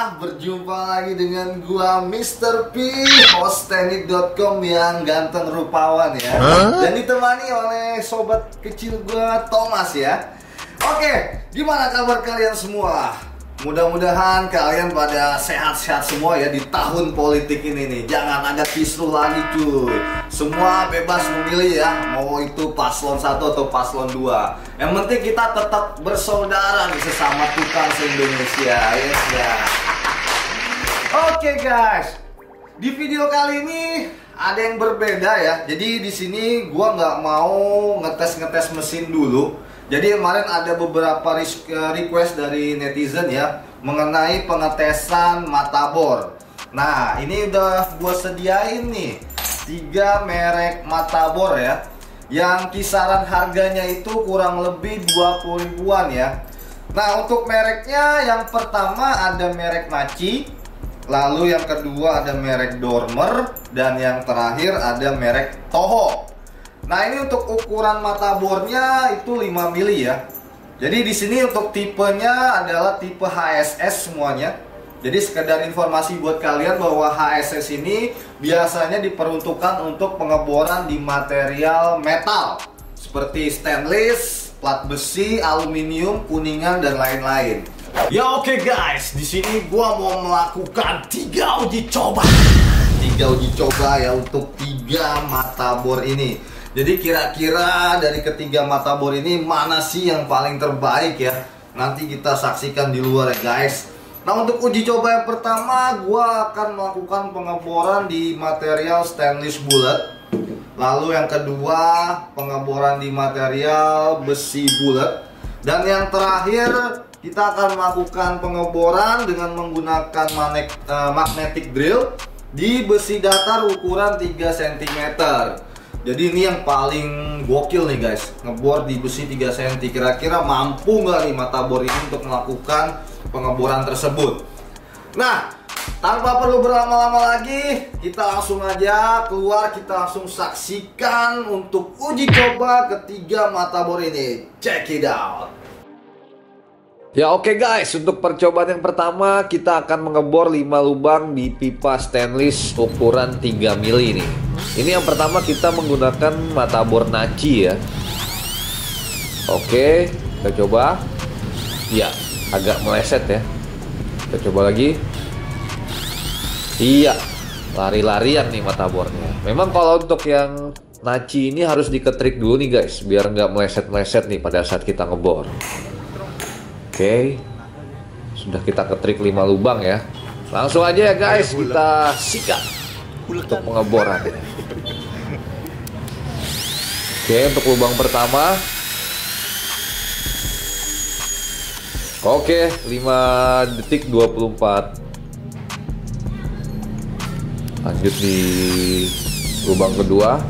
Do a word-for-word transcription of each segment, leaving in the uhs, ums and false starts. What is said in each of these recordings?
berjumpa lagi dengan gua mister P, host teknik dot com yang ganteng rupawan ya. Huh? Dan ditemani oleh sobat kecil gua Thomas ya. Oke, gimana kabar kalian semua? Mudah-mudahan kalian pada sehat-sehat semua ya di tahun politik ini nih. Jangan ada kisruh lagi cuy. Semua bebas memilih ya, mau itu paslon satu atau paslon dua. Yang penting kita tetap bersaudara nih sesama tukang se-Indonesia. Yes ya. Oke guys, di video kali ini ada yang berbeda ya. Jadi di sini gua nggak mau ngetes-ngetes mesin dulu. Jadi kemarin ada beberapa request dari netizen ya mengenai pengetesan matabor. Nah ini udah gue sediain nih tiga merek matabor ya, yang kisaran harganya itu kurang lebih dua puluh ribuan ya. Nah untuk mereknya yang pertama ada merek Naci, lalu yang kedua ada merek Dormer, dan yang terakhir ada merek Toho. Nah ini untuk ukuran matabornya itu lima mili ya. Jadi di sini untuk tipenya adalah tipe H S S semuanya. Jadi sekedar informasi buat kalian bahwa H S S ini biasanya diperuntukkan untuk pengeboran di material metal seperti stainless, plat besi, aluminium, kuningan dan lain-lain. Ya oke okay guys, di sini gua mau melakukan tiga uji coba. Tiga uji coba ya untuk tiga matabor ini. Jadi kira-kira dari ketiga matabor ini mana sih yang paling terbaik ya? Nanti kita saksikan di luar ya guys. Nah untuk uji coba yang pertama, gua akan melakukan pengeboran di material stainless bulat. Lalu yang kedua, pengeboran di material besi bulat. Dan yang terakhir, kita akan melakukan pengeboran dengan menggunakan magnet, uh, magnetic drill di besi datar ukuran tiga sentimeter. Jadi ini yang paling gokil nih guys, ngebor di besi tiga sentimeter. Kira-kira mampu nggak nih matabor ini untuk melakukan pengeboran tersebut? Nah, tanpa perlu berlama-lama lagi, kita langsung aja keluar, kita langsung saksikan untuk uji coba ketiga matabor ini. Check it out. Ya oke okay guys, untuk percobaan yang pertama kita akan mengebor lima lubang di pipa stainless ukuran tiga mili nih. Ini yang pertama kita menggunakan matabor Naci ya. Oke, kita coba. Ya, agak meleset ya. Kita coba lagi. Iya, lari-larian nih matabornya. Memang kalau untuk yang Naci ini harus diketrik dulu nih guys, biar nggak meleset-meleset nih pada saat kita ngebor. Oke, sudah kita ketrik lima lubang ya. Langsung aja ya guys, kita sikat untuk pengeboran. Oke, untuk lubang pertama. Oke, lima detik dua puluh empat. Lanjut di lubang kedua.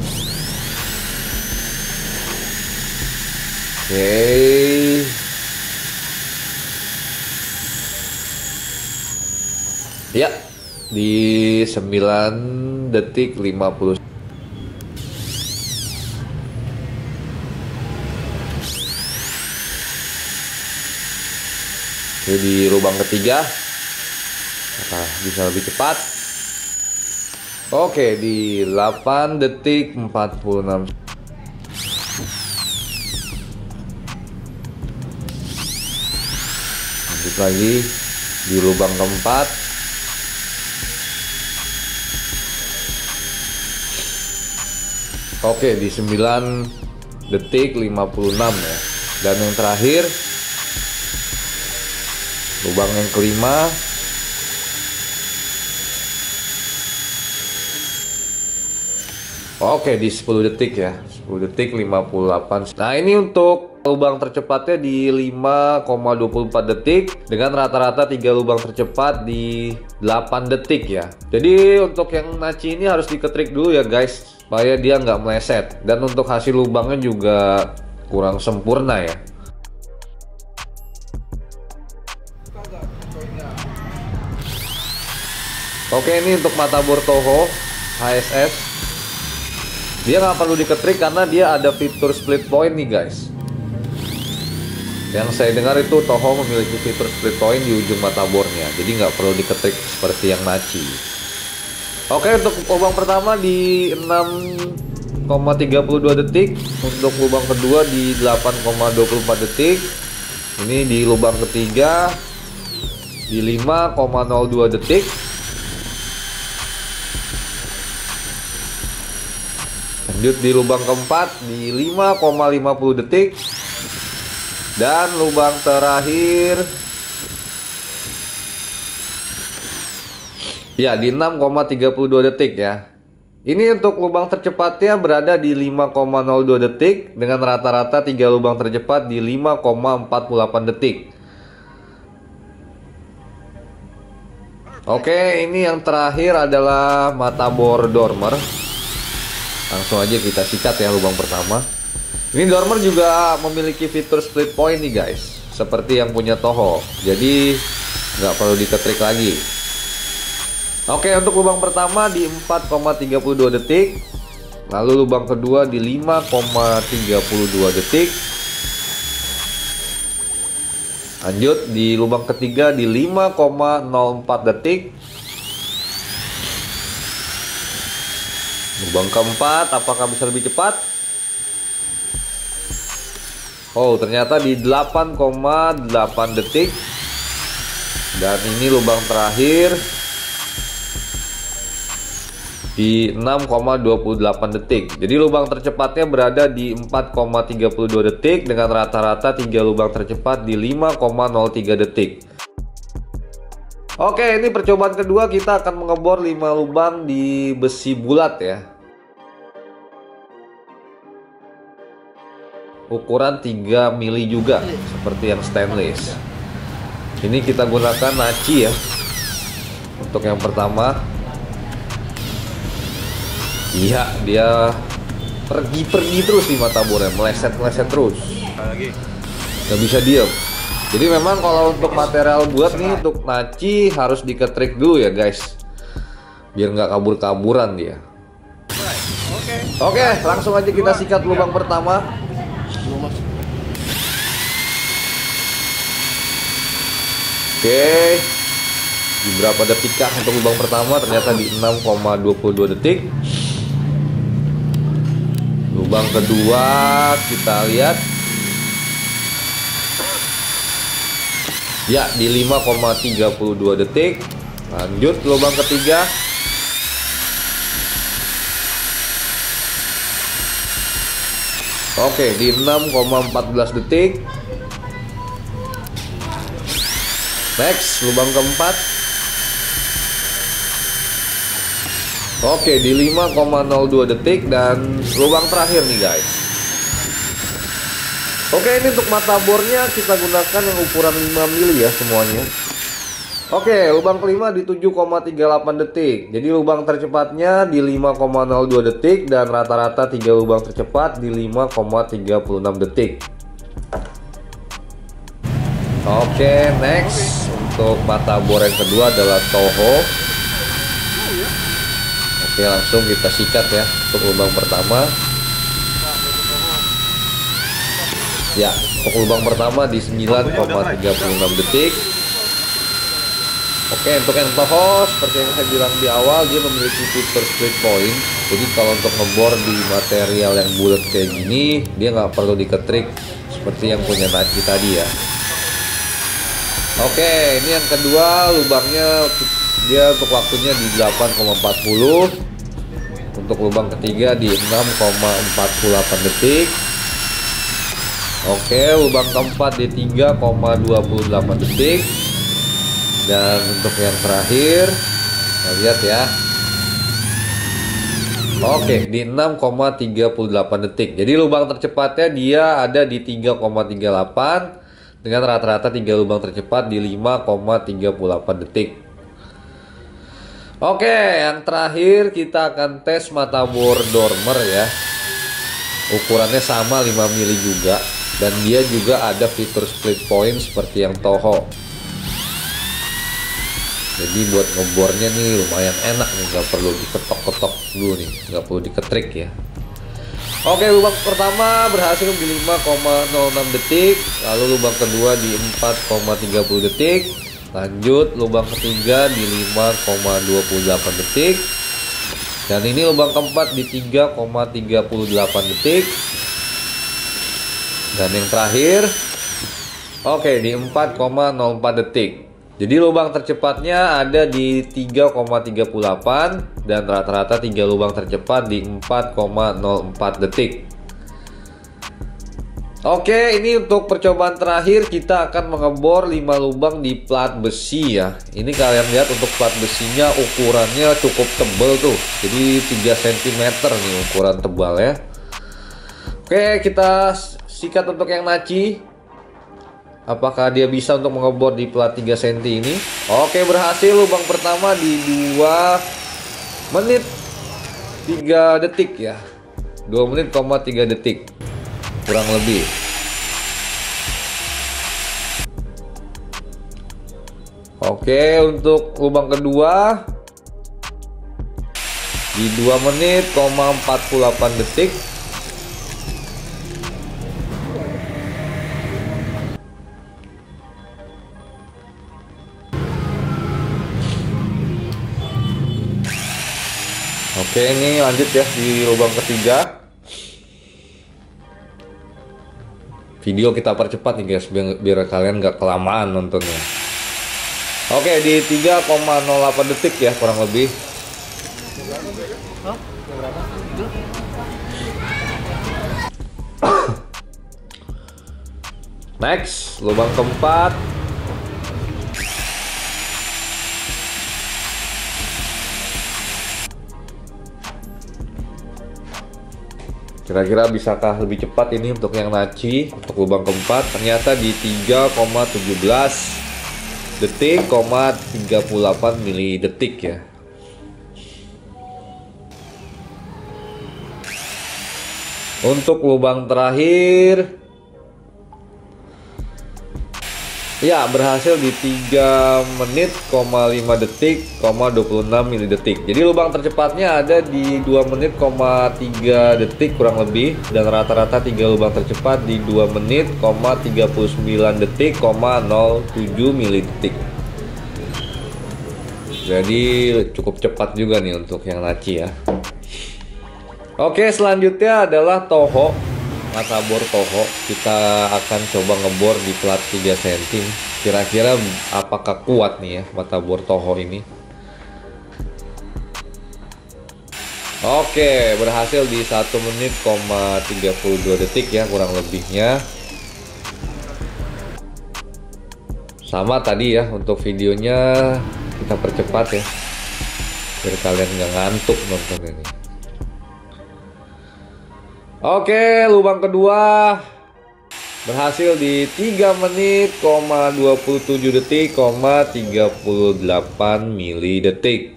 Oke. Ya, di sembilan detik lima puluh. Oke, di lubang ketiga nah, bisa lebih cepat. Oke, di delapan detik empat puluh enam. Lanjut lagi di lubang keempat. Oke, di sembilan detik lima puluh enam ya. Dan yang terakhir lubang yang kelima. Oke, di sepuluh detik ya. sepuluh detik lima puluh delapan. Nah, ini untuk lubang tercepatnya di lima koma dua puluh empat detik dengan rata-rata tiga lubang tercepat di delapan detik ya. Jadi untuk yang Naci ini harus diketrik dulu ya guys, supaya dia nggak meleset, dan untuk hasil lubangnya juga kurang sempurna ya. Oke, ini untuk matabor Toho H S S. Dia nggak perlu diketrik karena dia ada fitur split point nih guys. Yang saya dengar itu Toho memiliki fitur split point di ujung mata bornya, jadi nggak perlu diketik seperti yang Nachi. Oke, untuk lubang pertama di enam koma tiga dua detik, untuk lubang kedua di delapan koma dua empat detik, ini di lubang ketiga di lima koma nol dua detik, lanjut di lubang keempat di lima koma lima nol detik, dan lubang terakhir ya di enam koma tiga dua detik ya. Ini untuk lubang tercepatnya berada di lima koma nol dua detik dengan rata-rata tiga lubang tercepat di lima koma empat delapan detik. Oke, ini yang terakhir adalah mata bor dormer. Langsung aja kita sikat ya lubang pertama. Ini dormer juga memiliki fitur split point nih guys, seperti yang punya Toho. Jadi nggak perlu diketrik lagi. Oke, untuk lubang pertama di empat koma tiga dua detik, lalu lubang kedua di lima koma tiga dua detik, lanjut di lubang ketiga di lima koma nol empat detik, lubang keempat apakah bisa lebih cepat? Oh, ternyata di delapan koma delapan detik. Dan ini lubang terakhir di enam koma dua delapan detik. Jadi lubang tercepatnya berada di empat koma tiga dua detik dengan rata-rata tiga lubang tercepat di lima koma nol tiga detik. Oke, ini percobaan kedua, kita akan mengebor lima lubang di besi bulat ya. Ukuran tiga mili juga seperti yang stainless. Ini kita gunakan Nachi ya. Untuk yang pertama, iya, dia pergi-pergi terus di mata bornya, meleset-meleset terus, nggak bisa diem. Jadi memang kalau untuk material buat nih, untuk Nachi harus diketrik dulu ya guys, biar nggak kabur-kaburan dia. Oke, langsung aja kita sikat lubang pertama. Oke, di berapa detik kah untuk lubang pertama? Ternyata di enam koma dua dua detik. Lubang kedua kita lihat, ya di lima koma tiga dua detik. Lanjut lubang ketiga, oke, di enam koma empat belas detik. Next, lubang keempat. Oke, di lima koma nol dua detik. Dan lubang terakhir nih guys. Oke, ini untuk mata bornya kita gunakan yang ukuran lima mili ya semuanya. Oke, lubang kelima di tujuh koma tiga delapan detik. Jadi lubang tercepatnya di lima koma nol dua detik. Dan rata-rata tiga lubang tercepat di lima koma tiga enam detik. Oke, next. Untuk mata bor yang kedua adalah Toho. Oke, langsung kita sikat ya untuk lubang pertama. Ya, untuk lubang pertama di sembilan koma tiga enam detik. Oke, untuk yang Toho seperti yang saya bilang di awal, dia memiliki fitur split point. Jadi kalau untuk ngebor di material yang bulat kayak gini, dia nggak perlu diketrik seperti yang punya Nachi tadi ya. Oke, ini yang kedua, lubangnya dia untuk waktunya di delapan koma empat nol. Untuk lubang ketiga di enam koma empat delapan detik. Oke, lubang keempat di tiga koma dua delapan detik. Dan untuk yang terakhir, kita lihat ya. Oke, di enam koma tiga delapan detik. Jadi lubang tercepatnya dia ada di tiga koma tiga delapan dengan rata-rata tiga lubang tercepat di lima koma tiga delapan detik. Oke, yang terakhir kita akan tes mata bor dormer ya. Ukurannya sama lima mili juga, dan dia juga ada fitur split point seperti yang Toho. Jadi buat ngebornya nih lumayan enak nih, nggak perlu diketok-ketok dulu nih, nggak perlu diketrik ya. Oke, lubang pertama berhasil di lima koma nol enam detik, lalu lubang kedua di empat koma tiga puluh detik, lanjut lubang ketiga di lima koma dua puluh delapan detik, dan ini lubang keempat di tiga koma tiga puluh delapan detik, dan yang terakhir oke di empat koma nol empat detik. Jadi lubang tercepatnya ada di tiga koma tiga puluh delapan dan rata-rata tiga lubang tercepat di empat koma nol empat detik. Oke, ini untuk percobaan terakhir kita akan mengebor lima lubang di plat besi ya. Ini kalian lihat untuk plat besinya ukurannya cukup tebal tuh. Jadi tiga sentimeter nih ukuran tebal ya. Oke, kita sikat untuk yang naci. Apakah dia bisa untuk mengebor di plat tiga sentimeter ini? Oke, berhasil. Lubang pertama di dua menit tiga detik ya. dua menit koma tiga detik kurang lebih. Oke, untuk lubang kedua di dua menit koma empat puluh delapan detik. Oke, ini lanjut ya di lubang ketiga. Video kita percepat nih guys, biar, biar kalian nggak kelamaan nontonnya. Oke, di tiga koma nol delapan detik ya kurang lebih. Next, lubang keempat. Kira-kira bisakah lebih cepat ini untuk yang naci untuk lubang keempat? Ternyata di tiga koma satu tujuh detik, tiga puluh delapan mili detik ya. Untuk lubang terakhir ya berhasil di tiga menit, lima detik, dua puluh enam mili detik. Jadi lubang tercepatnya ada di dua menit, tiga detik kurang lebih, dan rata-rata tiga lubang tercepat di dua menit, tiga puluh sembilan detik, nol tujuh mili detik. Jadi cukup cepat juga nih untuk yang naci ya. Oke, selanjutnya adalah Toho. Mata bor Toho, kita akan coba ngebor di plat tiga sentimeter. Kira-kira apakah kuat nih ya mata bor Toho ini? Oke, berhasil di satu menit, tiga puluh dua detik ya kurang lebihnya. Sama tadi ya, untuk videonya kita percepat ya, biar kalian nggak ngantuk nonton ini. Oke, lubang kedua berhasil di tiga menit, dua puluh tujuh detik, tiga puluh delapan mili detik.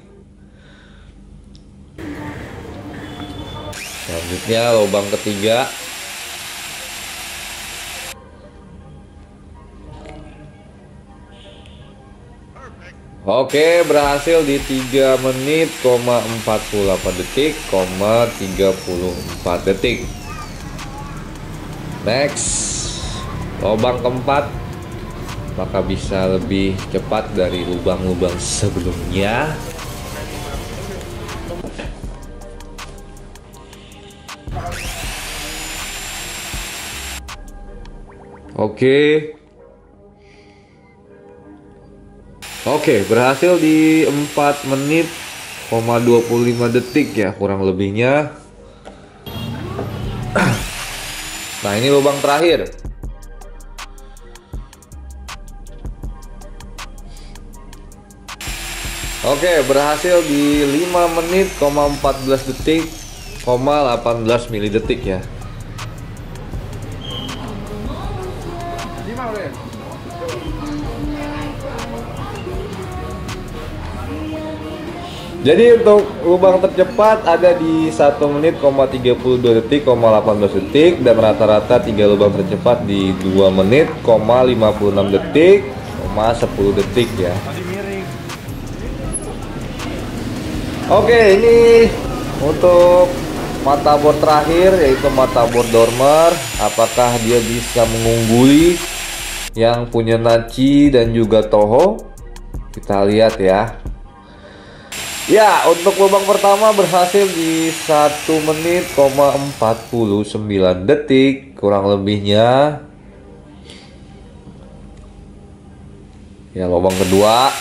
Selanjutnya lubang ketiga. Oke, berhasil di tiga menit, empat puluh delapan detik, tiga puluh empat detik. Next, lubang keempat. Apakah bisa lebih cepat dari lubang-lubang sebelumnya? Oke. Oke, berhasil di empat menit, dua puluh lima detik ya kurang lebihnya. Nah, ini lubang terakhir. Oke, berhasil di lima menit, empat belas detik, delapan belas mili detik ya. Jadi untuk lubang tercepat ada di satu menit, tiga puluh dua detik, delapan belas detik, dan rata-rata tiga lubang tercepat di dua menit, lima puluh enam detik, sepuluh detik ya. Oke, ini untuk mata bor terakhir, yaitu mata bor dormer. Apakah dia bisa mengungguli yang punya Nachi dan juga Toho? Kita lihat ya. Ya, untuk lubang pertama berhasil di satu menit empat puluh sembilan detik kurang lebihnya. Ya, lubang kedua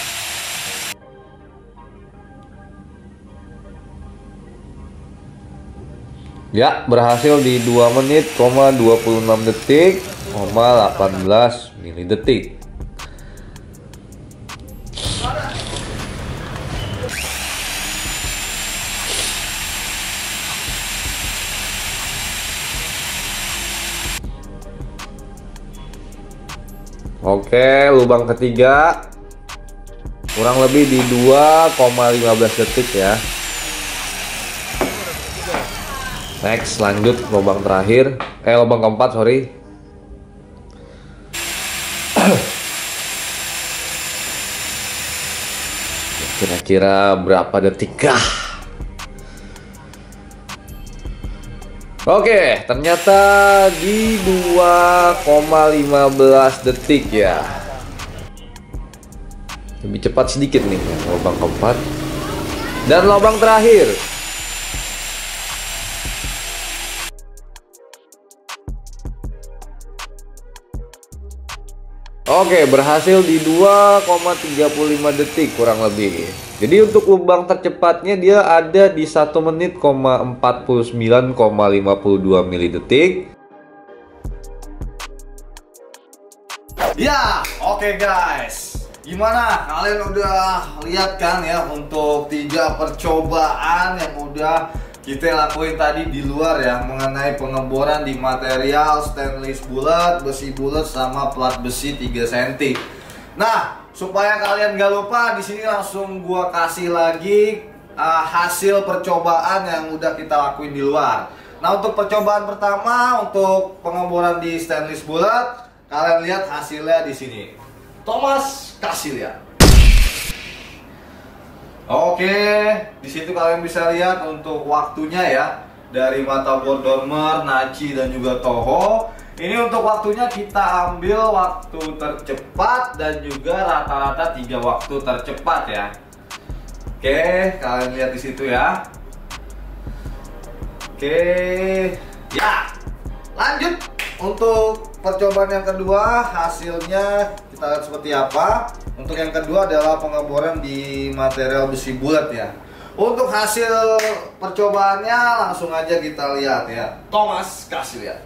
ya berhasil di dua menit dua puluh enam detik delapan belas mili detik. Oke, lubang ketiga kurang lebih di dua lima belas detik ya. Next, lanjut lubang terakhir, eh lubang keempat sorry. Kira-kira berapa detik kah? Oke, ternyata di dua lima belas detik ya. Lebih cepat sedikit nih lubang keempat. Dan lubang terakhir. Oke, berhasil di dua tiga puluh lima detik kurang lebih. Jadi untuk lubang tercepatnya dia ada di satu menit empat puluh sembilan lima puluh dua mili detik. Ya, oke okay guys. Gimana? Kalian udah lihat kan ya untuk tiga percobaan yang udah kita lakuin tadi di luar ya, mengenai pengeboran di material stainless bulat, besi bulat sama plat besi tiga sentimeter. Nah, supaya kalian gak lupa, di sini langsung gua kasih lagi uh, hasil percobaan yang udah kita lakuin di luar. Nah, untuk percobaan pertama untuk pengeboran di stainless bulat, kalian lihat hasilnya di sini. Thomas, kasih lihat. Oke, di situ kalian bisa lihat untuk waktunya ya, dari mata bor dormer, Nachi dan juga Toho. Ini untuk waktunya kita ambil waktu tercepat dan juga rata-rata tiga waktu tercepat ya. Oke, kalian lihat di situ ya. Oke, ya. Lanjut untuk percobaan yang kedua, hasilnya kita lihat seperti apa. Untuk yang kedua adalah pengeboran di material besi bulat ya. Untuk hasil percobaannya langsung aja kita lihat ya. Thomas, kasih lihat.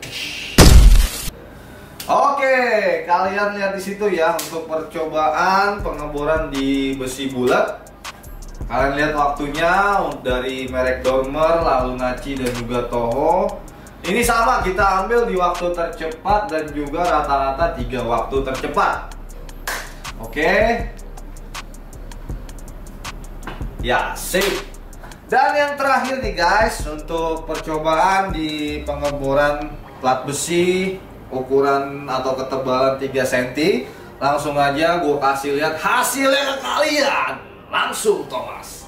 Oke, kalian lihat di situ ya untuk percobaan pengeboran di besi bulat. Kalian lihat waktunya dari merek Dormer, lalu Nachi dan juga Toho. Ini sama, kita ambil di waktu tercepat dan juga rata-rata tiga waktu tercepat. Oke, ya sip. Dan yang terakhir nih guys, untuk percobaan di pengeboran plat besi ukuran atau ketebalan tiga sentimeter, langsung aja gue kasih lihat hasilnya ke kalian. Langsung Thomas.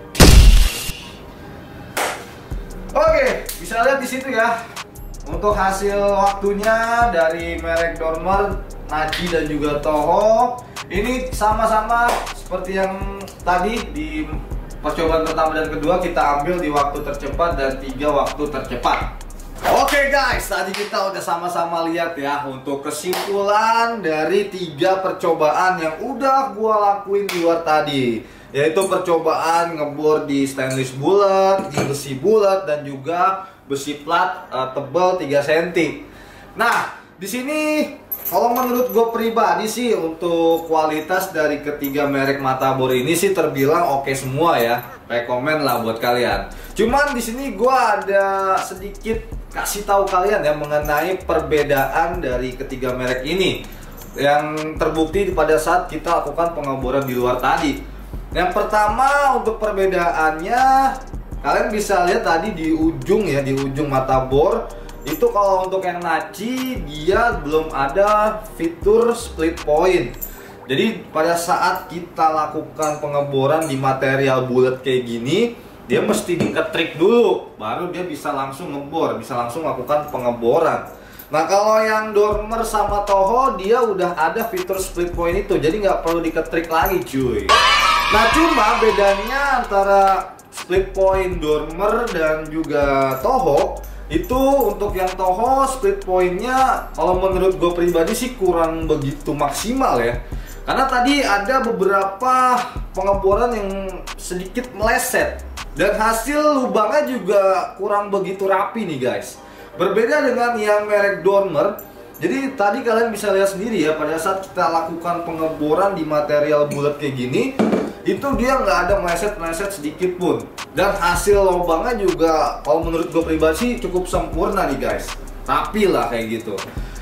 Oke, bisa lihat di situ ya. Untuk hasil waktunya dari merek Dormer, Nachi dan juga Toho. Ini sama-sama seperti yang tadi di percobaan pertama dan kedua, kita ambil di waktu tercepat dan tiga waktu tercepat. Oke guys, tadi kita udah sama-sama lihat ya untuk kesimpulan dari tiga percobaan yang udah gua lakuin di luar tadi, yaitu percobaan ngebor di stainless bulat, di besi bulat dan juga besi plat uh, tebal tiga sentimeter. Nah, di sini kalau menurut gue pribadi sih untuk kualitas dari ketiga merek mata bor ini sih terbilang oke semua ya. Rekomen lah buat kalian. Cuman di sini gue ada sedikit kasih tahu kalian ya mengenai perbedaan dari ketiga merek ini yang terbukti pada saat kita lakukan pengeboran di luar tadi. Yang pertama untuk perbedaannya, kalian bisa lihat tadi di ujung ya, di ujung mata bor. Itu kalau untuk yang Nachi dia belum ada fitur split point. Jadi pada saat kita lakukan pengeboran di material bulat kayak gini, dia mesti diketrik dulu, baru dia bisa langsung ngebor, bisa langsung melakukan pengeboran. Nah kalau yang Dormer sama Toho dia udah ada fitur split point itu, jadi nggak perlu diketrik lagi cuy. Nah cuma bedanya antara split point Dormer dan juga Toho itu, untuk yang Toho split pointnya kalau menurut gue pribadi sih kurang begitu maksimal ya. Karena tadi ada beberapa pengeboran yang sedikit meleset dan hasil lubangnya juga kurang begitu rapi nih guys. Berbeda dengan yang merek Dormer. Jadi tadi kalian bisa lihat sendiri ya, pada saat kita lakukan pengeboran di material bulat kayak gini, itu dia nggak ada meleset-meleset sedikit pun. Dan hasil lubangnya juga kalau menurut gue pribadi sih cukup sempurna nih guys. Rapi lah kayak gitu.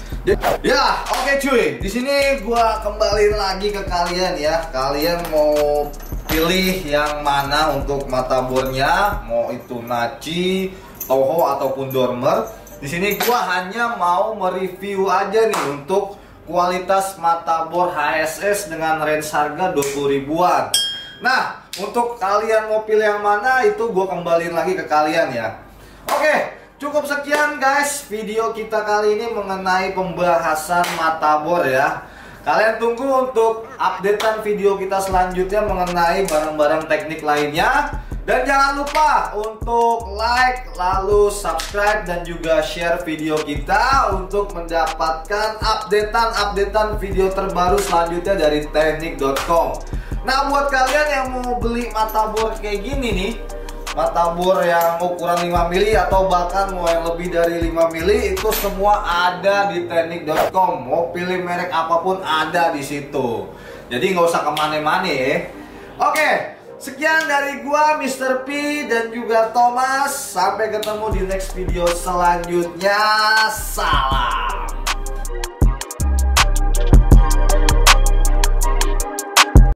Ya, oke okay, cuy. Di sini gua kembaliin lagi ke kalian ya. Kalian mau pilih yang mana untuk mata bornya, mau itu Nachi, Toho ataupun Dormer. Di sini gua hanya mau mereview aja nih untuk kualitas mata bor H S S dengan range harga dua puluh ribuan. Nah, untuk kalian mau pilih yang mana itu gua kembaliin lagi ke kalian ya. Oke, cukup sekian guys video kita kali ini mengenai pembahasan mata bor ya. Kalian tunggu untuk updatean video kita selanjutnya mengenai barang-barang teknik lainnya. Dan jangan lupa untuk like, lalu subscribe dan juga share video kita untuk mendapatkan updatean-updatean video terbaru selanjutnya dari teknik dot com. Nah buat kalian yang mau beli mata bor kayak gini nih, mata bor yang ukuran lima mili atau bahkan mau yang lebih dari lima mili, itu semua ada di teknik dot com. Mau pilih merek apapun ada di situ. Jadi nggak usah kemana-mana ya. Oke, sekian dari gua mister P dan juga Thomas. Sampai ketemu di next video selanjutnya. Salam.